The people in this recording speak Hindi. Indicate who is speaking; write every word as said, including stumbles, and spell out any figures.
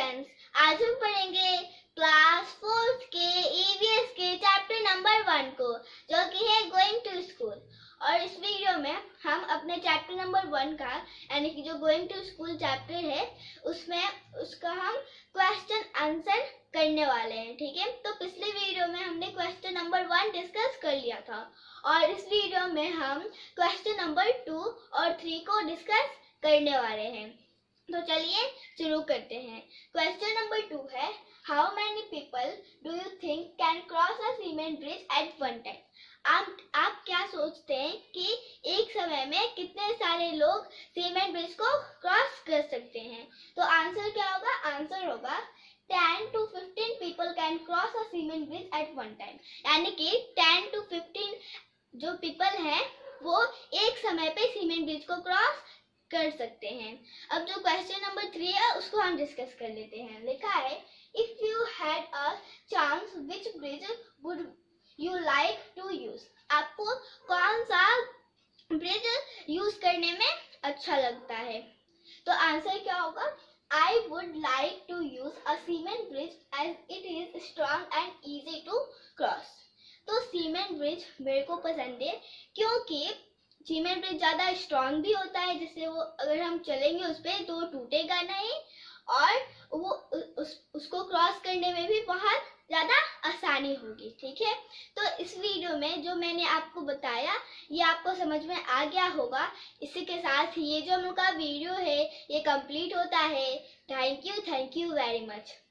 Speaker 1: फ्रेंड्स, आज हम पढ़ेंगे क्लास फोर्थ के ईवीएस के चैप्टर नंबर वन को, जो कि है गोइंग टू स्कूल। और इस वीडियो में हम अपने चैप्टर नंबर वन का, यानी कि जो गोइंग टू स्कूल चैप्टर है, उसमें उसका हम क्वेश्चन आंसर करने वाले हैं। ठीक है, तो पिछले वीडियो में हमने क्वेश्चन नंबर वन डिस्कस कर लिया था और इस वीडियो में हम क्वेश्चन नंबर टू और थ्री को डिस्कस करने वाले हैं। तो चलिए शुरू करते हैं। क्वेश्चन नंबर टू है, how many people do you think can cross a cement bridge at one time? आप आप क्या सोचते हैं कि एक समय में कितने सारे लोग सीमेंट ब्रिज को क्रॉस कर सकते हैं? तो आंसर क्या होगा? आंसर होगा ten to fifteen people can cross a cement bridge at one time, यानी कि टेन टू फिफ्टीन जो पीपल हैं वो एक समय पे सीमेंट ब्रिज को क्रॉस कर सकते हैं। अब जो क्वेश्चन नंबर थ्री है उसको हम डिस्कस कर लेते हैं। लिखा है, if you had a chance which bridge would you like to use? आपको कौन सा ब्रिज यूज करने में अच्छा लगता है? तो आंसर क्या होगा? I would like to use a cement bridge as it is strong and easy to cross. तो सीमेंट ब्रिज मेरे को पसंद है क्योंकि सीमेंट ब्रिज ज्यादा स्ट्रांग भी होता है, जिससे वो अगर हम चलेंगे उस पर तो टूटेगा नहीं और वो उस, उसको क्रॉस करने में भी बहुत ज्यादा आसानी होगी। ठीक है, तो इस वीडियो में जो मैंने आपको बताया ये आपको समझ में आ गया होगा। इसी के साथ ये जो हम लोग का वीडियो है ये कंप्लीट होता है। Thank you thank you very much.